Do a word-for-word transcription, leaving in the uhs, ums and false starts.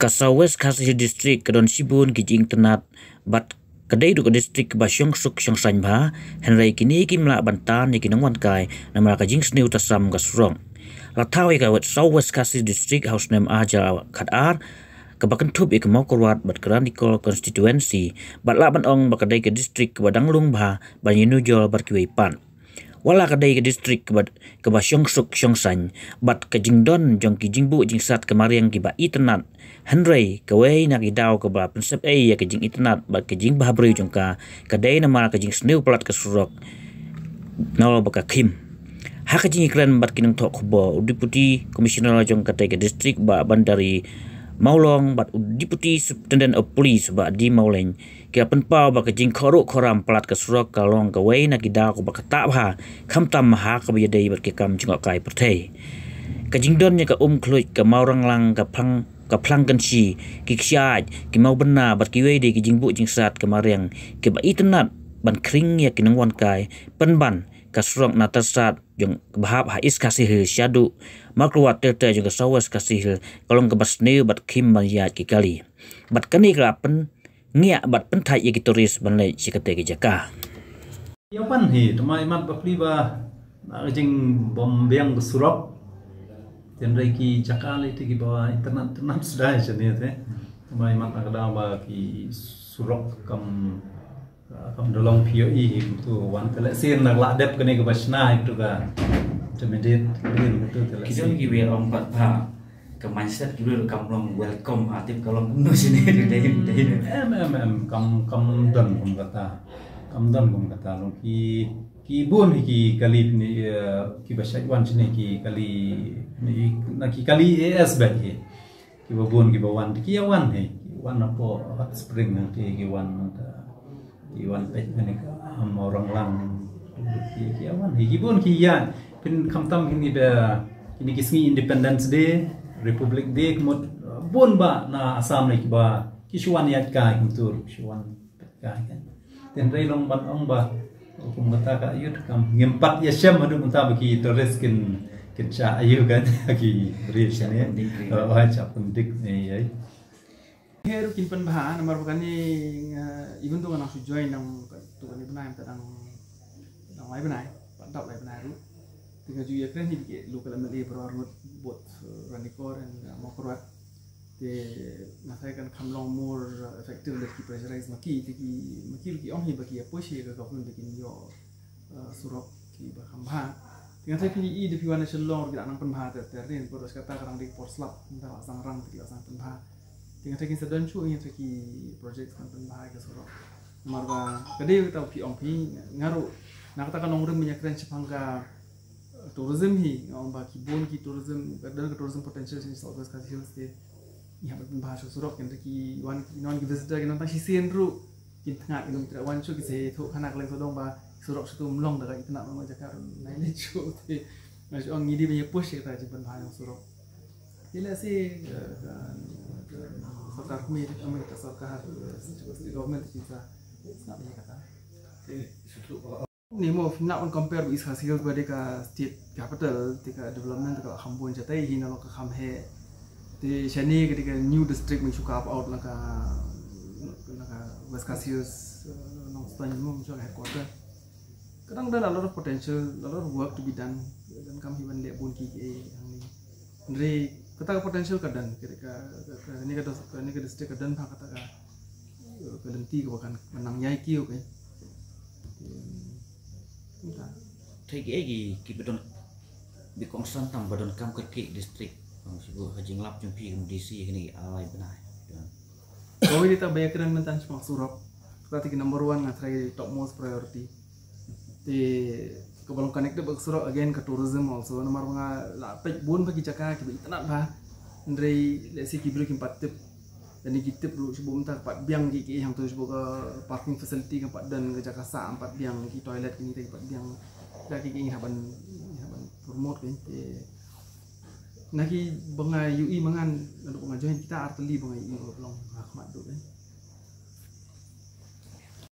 Kasawes Kasih District Kedon Sibun Kijing Tenat Bat Kedai Duk Distrik Basyong Suk Syong Sanyba Henry kini kimla bantan ni kinong wan kai namara kajing sniu tasam kasrong. Lathawi ka wat Southwest Kasih District House name aja kadar kebakan tup ik mau kurwat bat Kranikol constituency bat laban ong bakadai ke distrik badang lungba banyinu jol berkiwipan. Wala kadai ke distrik bat ke Basyong Suk Syong Sany bat ke jingdon jong ki jingbu jingsat kemariang ki ba itenat Henry kawai nak idau ke ba pensep ai ya ke jing itenat bat ke jing bahabri jong ka kadai nama ke jing sniu pelat ke surok nol baka kim ha ke jing iklan bat kinang tok bo deputy commissioner jong kadai ke distrik ba bandari Maulong bat deputy superintendent of police ba di Mauleng kia penpau ba ke jing koruk koram pelat ke surok kalong kawai nak idau ke ba kata ba kam tam ha ke biyadai bat ke kam jingok kai pertai ke jingdon nya ke um kluj ke maurang lang ke plang ke plang kensi ki ksiaj ki mau bena bat ki wei de ki jingbu jingsat ke mariang ke ba itenat ban kring ya kinang wan kai penban ka surok na tasat jong bahap ha is kasih syadu makluat tete jong sawas kasih kalong ke basneu bat kim ban ya ki kali bat kani krapen ngia bat penthai ya ki turis ban le sikate ki jaka yapan hi tumai mat bakli ba na jing bom beng surok tenrai ki jaka le ti ki ba internet internet sudah jene te tumai mat agda ba ki surok kam kam dolong P O E itu wan tele sin nak ladep kene ke basna itu ka temedit itu tele kijon ki we om pat pa ke mindset ki we kam long welcome atip kalong no sini de de em em em kam kam don kum kata kam don kum kata long ki ki bun ki kali ni ki basai wan sini ki kali ni na ki kali es ba ki ki bun ki bawan ki wan he wan apa hot spring nanti ki wan Iwan pet ni am orang lang ki ki awan hi bun ki ya pin kamtam kini ba kini kismi Independence Day Republic Day kemot bun ba na Assam ni ba kisuan yat ka kuntur kisuan ka kan ten rei long bat ong ba kum kata ka yut kam ngempat ya syam adu munta bagi toris kin kin cha ayu kan ki beri sane oh cha pundik ni ai Heru kin pen bahan nomor bukan ni even tu kan aku join nang tu kan ni benar yang tentang nang lain benar pandap lain benar tu tinggal jual keren ni ke lu kalau meli berorot buat ranikor dan mau keluar de nasai kan kamlong more effective let ki pressurize maki ki maki ki om hi bagi apa sih ke kau pun bikin yo surok ki bakam bah tinggal saya kini i de piwan nasional kita nang pen bah terterin terus kata kadang di porslap entah sang rang tidak sang pen bah tinggal saya kisah dan cu ingin saya project kan penbahaya ke surok marga kadai kita pi ong pi ngaru nak katakan orang banyak keren sepangka tourism hi orang baki bon ki tourism kadang ke tourism potential sini Southwest Kasih State ia penbahaya surok yang ki wan ki non ki visitor ki nonton sisen ru ki tengah ki tidak wan cu ki saya tu kanak leng sodong ba surok situ melong dekat itu nak mau jakar naik lecu tu macam orang ngidi banyak push kita je penbahaya surok jadi sih सरकार को मेरे America सरकार government kita nak banyak kata ni mau nak on compare with hasil pada ke state capital tika development tika Khambun jatai hina lo ke Khamhe di sini ketika new district mencuka out nak nak West Kasih nong stand mo mencuka headquarter kadang ada a lot of potential a lot of work to be done dan kami hiban lihat bun ki yang ni Andre kata potential kadang ketika ini kata ini kata distrik kadang pak kata kadang ti bahkan menang nyai kiu kan entah thai ki ai ki bedon bi kong san tam bedon kam ke distrik bang sibu hajing lap jong pi D C kini alai benai kau ini tak banyak keren mentan semak surok berarti number one ngatrai top most priority di kebalong connected bersurok again ke tourism also nomor mga lapet bun bagi jaka ki internet ba ndrei lesi ki bro ki pat tip dan ki tip lu sebelum tak pat biang ki ki yang tu sebab parking facility ke pat dan ke jaka sa empat biang ki toilet ni tak pat biang dak ki haban haban promote ki naki bengai U I mangan untuk pengajuan kita arteli bengai U I belum hak mak tu kan